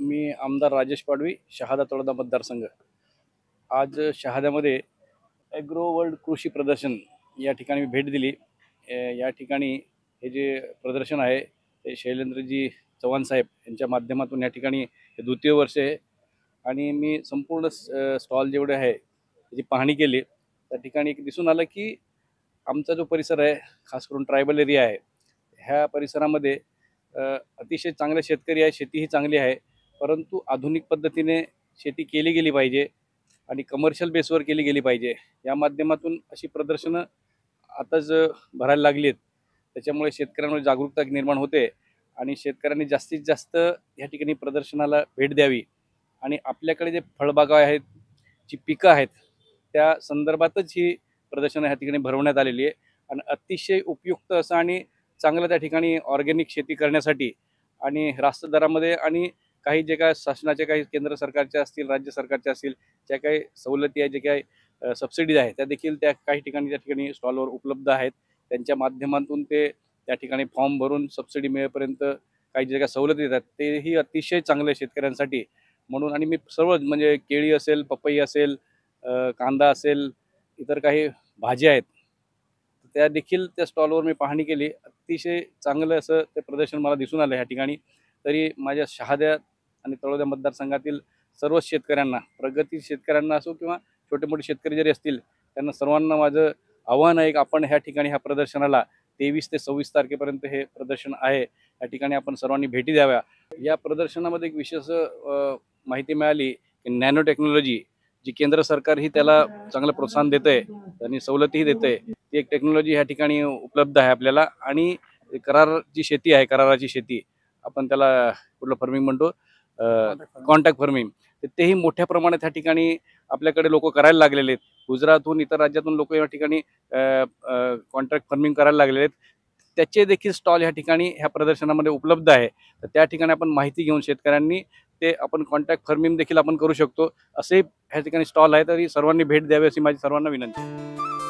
मी आमदार राजेश पाडवी, शहादा तळोदा मतदारसंघ। आज शहाद्यामध्ये ॲग्रो वर्ल्ड कृषी प्रदर्शन या ठिकाणी मी भेट दिली। या ठिकाणी हे जे प्रदर्शन आहे ते शैलेंद्रजी चव्हाण साहेब यांच्या माध्यमातून या ठिकाणी हे द्वितीय वर्ष आहे आणि मी संपूर्ण स्टॉल जेवढे आहे त्याची पाहणी केली। त्या ठिकाणी एक दिसून आलं की आमचा जो परिसर आहे, खास करून ट्रायबल एरिया आहे, ह्या परिसरामध्ये अतिशय चांगले शेतकरी आहे, शेतीही चांगली आहे, परंतु आधुनिक पद्धतीने शेती केली गेली पाहिजे आणि कमर्शियल बेसवर केली गेली पाहिजे। या माध्यमातून अशी प्रदर्शनं आताच भरायला लागली आहेत। त्याच्यामुळे शेतकऱ्यांमध्ये जागरूकता निर्माण होते आणि शेतकऱ्यांनी जास्तीत जास्त या ठिकाणी प्रदर्शनाला भेट द्यावी आणि आपल्याकडे जे फळबागा आहेत, जी पिकं आहेत, त्या संदर्भातच ही प्रदर्शनं ह्या ठिकाणी भरवण्यात आलेली आहे आणि अतिशय उपयुक्त असं आणि चांगलं त्या ठिकाणी ऑर्गॅनिक शेती करण्यासाठी आणि रास्त दरामध्ये आणि काही जे काय शासनाचे काही केंद्र सरकारच्या असतील, राज्य सरकारच्या असतील, ज्या काही सवलती आहेत, जे काही सबसिडीज आहेत, त्या देखील त्या काही ठिकाणी त्या ठिकाणी स्टॉलवर उपलब्ध आहेत। त्यांच्या माध्यमातून ते त्या ठिकाणी फॉर्म भरून सबसिडी मिळेपर्यंत काही जे काही सवलती देतात तेही अतिशय चांगले शेतकऱ्यांसाठी म्हणून। आणि मी सर्व म्हणजे केळी असेल, पपई असेल, कांदा असेल, इतर काही भाज्या आहेत, त्या देखील त्या स्टॉलवर मी पाहणी केली। अतिशय चांगलं असं ते प्रदर्शन मला दिसून आलं ह्या ठिकाणी। तरी माझ्या शहाद्या आणि तळोदा मतदारसंघातील सर्व शेतकऱ्यांना, प्रगती शेतकऱ्यांना असो किंवा छोटे मोठे शेतकरी जरी असतील, त्यांना सर्वांना माझं आव्हान आहे की आपण ह्या ठिकाणी ह्या प्रदर्शनाला 23 ते 26 तारखेपर्यंत हे प्रदर्शन आहे, या ठिकाणी आपण सर्वांनी भेटी द्याव्या। या प्रदर्शनामध्ये एक विशेष माहिती मिळाली की नॅनो टेक्नॉलॉजी, जी केंद्र सरकारही त्याला चांगलं प्रोत्साहन देतंय आणि सवलतीही देतंय, ती एक टेक्नॉलॉजी ह्या ठिकाणी उपलब्ध आहे आपल्याला। आणि कराराची शेती आहे, कराराची शेती आपण त्याला कुठलं फार्मिंग म्हणतो, कॉन्टॅक्ट फार्मिंग, तर तेही मोठ्या प्रमाणात ह्या ठिकाणी आपल्याकडे लोक करायला लागलेले आहेत। गुजरातहून, इतर राज्यातून लोक या ठिकाणी कॉन्ट्रॅक्ट फार्मिंग करायला लागलेले आहेत। त्याचे देखील स्टॉल ह्या ठिकाणी ह्या प्रदर्शनामध्ये उपलब्ध आहे। तर त्या ठिकाणी आपण माहिती घेऊन शेतकऱ्यांनी ते आपण कॉन्ट्रॅक्ट फार्मिंग देखील आपण करू शकतो, असे ह्या ठिकाणी स्टॉल आहे। तरी सर्वांनी भेट द्यावी अशी माझी सर्वांना विनंती आहे।